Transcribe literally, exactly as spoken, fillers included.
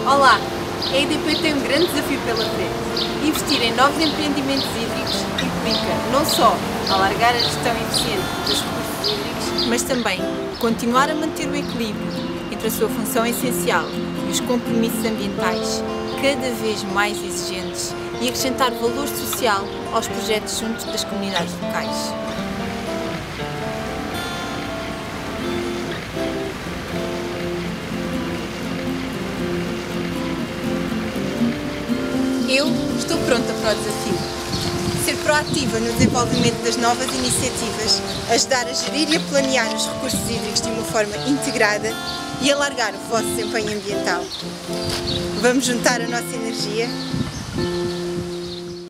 Olá! A E D P tem um grande desafio pela frente. Investir em novos empreendimentos hídricos implica não só alargar a gestão eficiente dos recursos hídricos, mas também continuar a manter o equilíbrio entre a sua função essencial e os compromissos ambientais cada vez mais exigentes e acrescentar valor social aos projetos juntos das comunidades locais. Eu estou pronta para o desafio. Ser proativa no desenvolvimento das novas iniciativas, ajudar a gerir e a planear os recursos hídricos de uma forma integrada e alargar o vosso desempenho ambiental. Vamos juntar a nossa energia